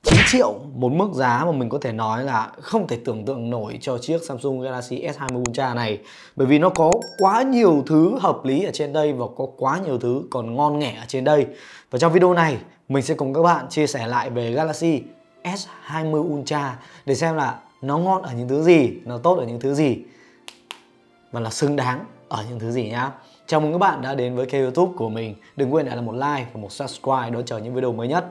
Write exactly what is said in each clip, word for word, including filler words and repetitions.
chín triệu, một mức giá mà mình có thể nói là không thể tưởng tượng nổi cho chiếc Samsung Galaxy S hai mươi Ultra này. Bởi vì nó có quá nhiều thứ hợp lý ở trên đây và có quá nhiều thứ còn ngon nghẻ ở trên đây. Và trong video này mình sẽ cùng các bạn chia sẻ lại về Galaxy S hai mươi Ultra để xem là nó ngon ở những thứ gì, nó tốt ở những thứ gì và là xứng đáng ở những thứ gì nhá. Chào mừng các bạn đã đến với kênh YouTube của mình. Đừng quên để lại một like và một subscribe đón chờ những video mới nhất.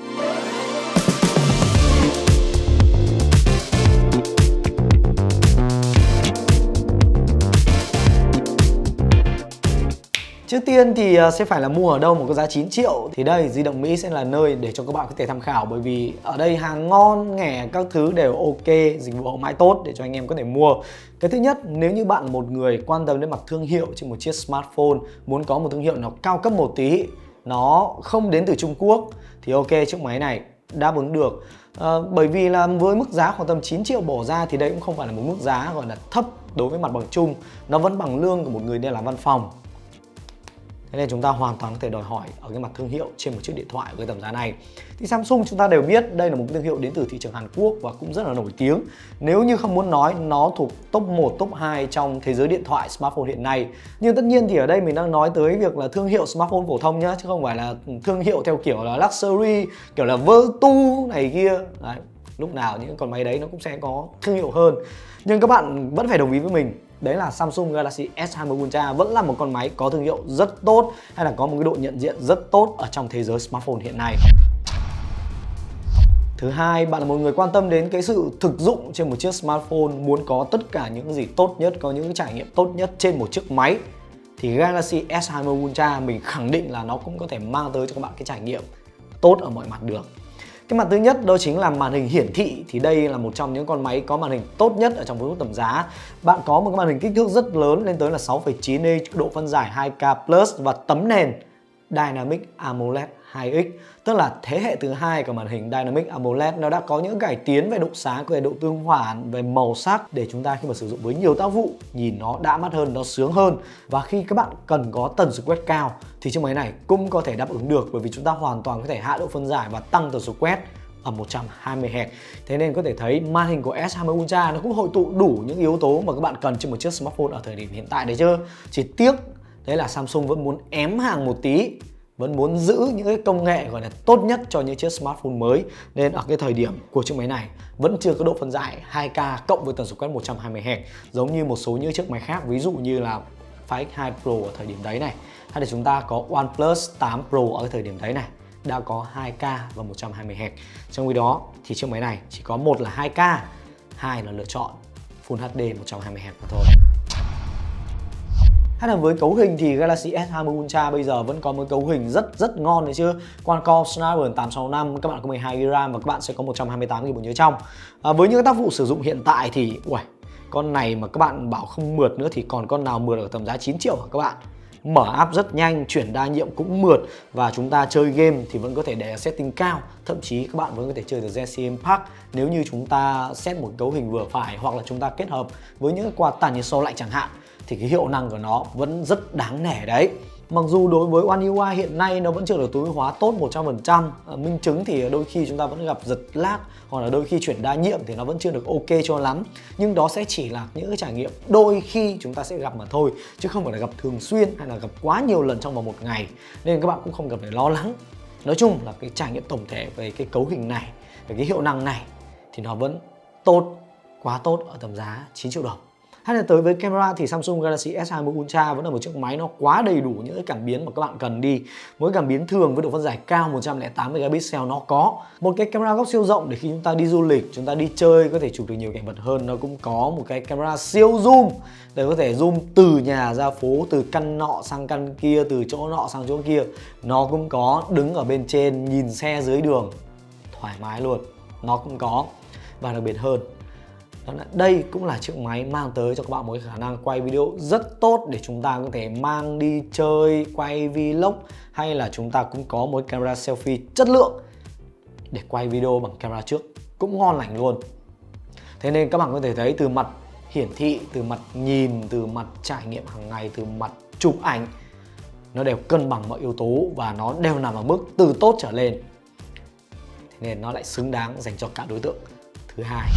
Trước tiên thì sẽ phải là mua ở đâu một cái giá chín triệu. Thì đây, Di động Mỹ sẽ là nơi để cho các bạn có thể tham khảo. Bởi vì ở đây hàng ngon, nghẻ, các thứ đều ok, dịch vụ hậu mãi tốt để cho anh em có thể mua. Cái thứ nhất, nếu như bạn là một người quan tâm đến mặt thương hiệu trên một chiếc smartphone, muốn có một thương hiệu nó cao cấp một tí, nó không đến từ Trung Quốc, thì ok, chiếc máy này đáp ứng được. à, Bởi vì là với mức giá khoảng tầm chín triệu bỏ ra thì đây cũng không phải là một mức giá gọi là thấp đối với mặt bằng chung. Nó vẫn bằng lương của một người đi làm văn phòng. Thế nên chúng ta hoàn toàn có thể đòi hỏi ở cái mặt thương hiệu trên một chiếc điện thoại với tầm giá này. Thì Samsung chúng ta đều biết đây là một thương hiệu đến từ thị trường Hàn Quốc và cũng rất là nổi tiếng. Nếu như không muốn nói, nó thuộc top một, top hai trong thế giới điện thoại smartphone hiện nay. Nhưng tất nhiên thì ở đây mình đang nói tới việc là thương hiệu smartphone phổ thông nhá, chứ không phải là thương hiệu theo kiểu là luxury, kiểu là Vertu này kia. Đấy, lúc nào những con máy đấy nó cũng sẽ có thương hiệu hơn. Nhưng các bạn vẫn phải đồng ý với mình, đấy là Samsung Galaxy S hai mươi Ultra vẫn là một con máy có thương hiệu rất tốt, hay là có một cái độ nhận diện rất tốt ở trong thế giới smartphone hiện nay. Thứ hai, bạn là một người quan tâm đến cái sự thực dụng trên một chiếc smartphone, muốn có tất cả những gì tốt nhất, có những trải nghiệm tốt nhất trên một chiếc máy, thì Galaxy S hai mươi Ultra mình khẳng định là nó cũng có thể mang tới cho các bạn cái trải nghiệm tốt ở mọi mặt được. Cái mặt thứ nhất đó chính là màn hình hiển thị. Thì đây là một trong những con máy có màn hình tốt nhất ở trong phân khúc tầm giá. Bạn có một cái màn hình kích thước rất lớn lên tới là sáu phẩy chín inch, độ phân giải hai K plus và tấm nền Dynamic AMOLED hai x, tức là thế hệ thứ hai của màn hình Dynamic AMOLED. Nó đã có những cải tiến về độ sáng, về độ tương phản, về màu sắc để chúng ta khi mà sử dụng với nhiều tác vụ nhìn nó đã mắt hơn, nó sướng hơn. Và khi các bạn cần có tần số quét cao thì chiếc máy này cũng có thể đáp ứng được, bởi vì chúng ta hoàn toàn có thể hạ độ phân giải và tăng tần số quét ở một trăm hai mươi héc. Thế nên có thể thấy màn hình của S hai mươi Ultra nó cũng hội tụ đủ những yếu tố mà các bạn cần trên một chiếc smartphone ở thời điểm hiện tại đấy chứ. Chỉ tiếc đấy là Samsung vẫn muốn ém hàng một tí, vẫn muốn giữ những cái công nghệ gọi là tốt nhất cho những chiếc smartphone mới. Nên ở cái thời điểm của chiếc máy này vẫn chưa có độ phân giải hai K cộng với tần số quét một trăm hai mươi héc giống như một số những chiếc máy khác, ví dụ như là Find ích hai Pro ở thời điểm đấy này, hay là chúng ta có OnePlus tám Pro ở cái thời điểm đấy này, đã có hai K và một trăm hai mươi héc. Trong khi đó thì chiếc máy này chỉ có một là hai K, hai là lựa chọn Full hát đê một trăm hai mươi héc mà thôi. Hay là với cấu hình thì Galaxy S hai mươi Ultra bây giờ vẫn có một cấu hình rất rất ngon đấy chứ. Qualcomm Snapdragon tám sáu năm, các bạn có mười hai gi ga bai RAM và các bạn sẽ có một trăm hai mươi tám gi ga bai bộ nhớ trong. À, với những tác vụ sử dụng hiện tại thì uầy, con này mà các bạn bảo không mượt nữa thì còn con nào mượt ở tầm giá chín triệu hả các bạn? Mở app rất nhanh, chuyển đa nhiệm cũng mượt, và chúng ta chơi game thì vẫn có thể để setting cao. Thậm chí các bạn vẫn có thể chơi được Genshin Impact nếu như chúng ta set một cấu hình vừa phải, hoặc là chúng ta kết hợp với những quạt tản nhiệt so lạnh chẳng hạn, thì cái hiệu năng của nó vẫn rất đáng nể đấy. Mặc dù đối với One u i hiện nay nó vẫn chưa được tối ưu hóa tốt một trăm phần trăm. Minh chứng thì đôi khi chúng ta vẫn gặp giật lag, hoặc là đôi khi chuyển đa nhiệm thì nó vẫn chưa được ok cho lắm. Nhưng đó sẽ chỉ là những cái trải nghiệm đôi khi chúng ta sẽ gặp mà thôi, chứ không phải là gặp thường xuyên hay là gặp quá nhiều lần trong vòng một ngày. Nên các bạn cũng không cần phải lo lắng. Nói chung là cái trải nghiệm tổng thể về cái cấu hình này, về cái hiệu năng này thì nó vẫn tốt, quá tốt ở tầm giá chín triệu đồng. Hay là tới với camera thì Samsung Galaxy S hai mươi Ultra vẫn là một chiếc máy nó quá đầy đủ những cái cảm biến mà các bạn cần đi. Mỗi cảm biến thường với độ phân giải cao một trăm lẻ tám megapixel nó có. Một cái camera góc siêu rộng để khi chúng ta đi du lịch, chúng ta đi chơi có thể chụp được nhiều cảnh vật hơn. Nó cũng có một cái camera siêu zoom để có thể zoom từ nhà ra phố, từ căn nọ sang căn kia, từ chỗ nọ sang chỗ kia. Nó cũng có, đứng ở bên trên nhìn xe dưới đường thoải mái luôn, nó cũng có. Và đặc biệt hơn, đây cũng là chiếc máy mang tới cho các bạn một cái khả năng quay video rất tốt để chúng ta có thể mang đi chơi, quay vlog, hay là chúng ta cũng có một camera selfie chất lượng để quay video bằng camera trước cũng ngon lành luôn. Thế nên các bạn có thể thấy từ mặt hiển thị, từ mặt nhìn, từ mặt trải nghiệm hàng ngày, từ mặt chụp ảnh, nó đều cân bằng mọi yếu tố và nó đều nằm ở mức từ tốt trở lên. nên nó lại xứng đáng dành cho cả đối tượng thứ hai.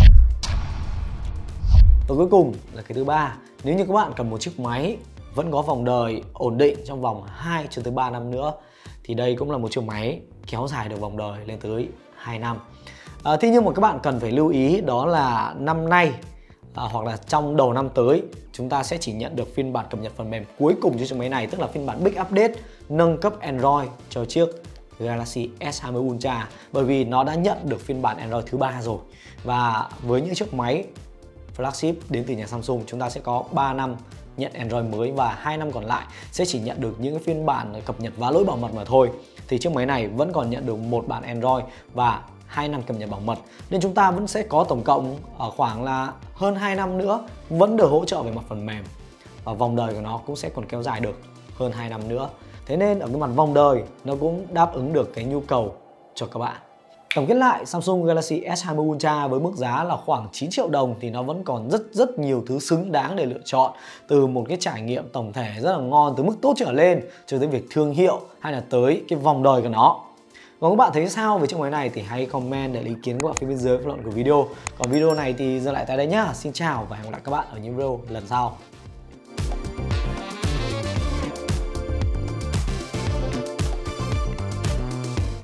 Và cuối cùng là cái thứ ba, nếu như các bạn cần một chiếc máy vẫn có vòng đời ổn định trong vòng hai cho tới ba năm nữa thì đây cũng là một chiếc máy kéo dài được vòng đời lên tới hai năm. À, thế nhưng mà các bạn cần phải lưu ý đó là năm nay à, hoặc là trong đầu năm tới chúng ta sẽ chỉ nhận được phiên bản cập nhật phần mềm cuối cùng cho chiếc máy này, tức là phiên bản Big Update nâng cấp Android cho chiếc Galaxy S hai mươi Ultra, bởi vì nó đã nhận được phiên bản Android thứ ba rồi. Và với những chiếc máy flagship đến từ nhà Samsung, chúng ta sẽ có ba năm nhận Android mới và hai năm còn lại sẽ chỉ nhận được những phiên bản cập nhật vá lỗi bảo mật mà thôi. Thì chiếc máy này vẫn còn nhận được một bản Android và hai năm cập nhật bảo mật, nên chúng ta vẫn sẽ có tổng cộng ở khoảng là hơn hai năm nữa vẫn được hỗ trợ về mặt phần mềm, và vòng đời của nó cũng sẽ còn kéo dài được hơn hai năm nữa. Thế nên ở cái mặt vòng đời nó cũng đáp ứng được cái nhu cầu cho các bạn. Tổng kết lại, Samsung Galaxy S hai mươi Ultra với mức giá là khoảng chín triệu đồng thì nó vẫn còn rất rất nhiều thứ xứng đáng để lựa chọn, từ một cái trải nghiệm tổng thể rất là ngon từ mức tốt trở lên cho tới việc thương hiệu hay là tới cái vòng đời của nó. Còn các bạn thấy sao về chiếc máy này thì hãy comment để ý kiến của các bạn phía bên dưới phần luận của video. Còn video này thì dừng lại tại đây nhá. Xin chào và hẹn gặp lại các bạn ở những video lần sau.